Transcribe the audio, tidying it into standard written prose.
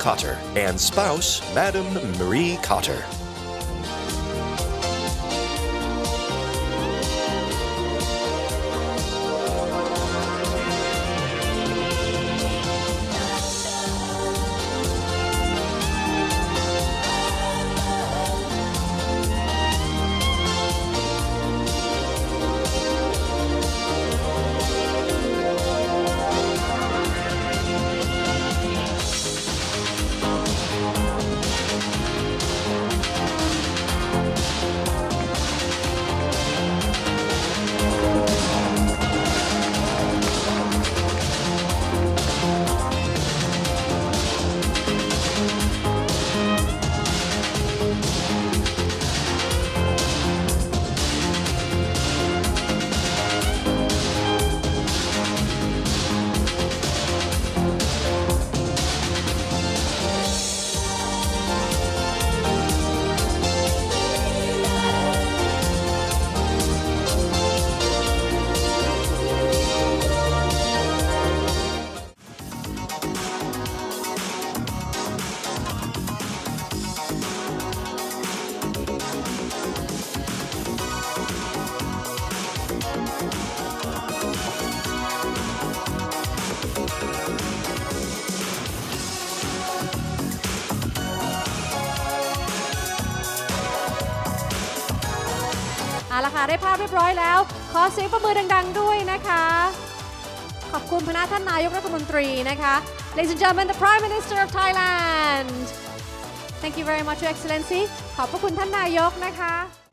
Cotter and spouse, Madam Marie Cotter. เอาละค่ะได้ภาพเรียบร้อยแล้วขอเสียงประมือดังๆด้วยนะคะขอบคุณพระท่านนายกรัฐมนตรีนะคะ Ladies and gentlemen, the Prime Minister of Thailand. Thank you very much, Your Excellency. ขอบพระคุณท่านนายกนะคะ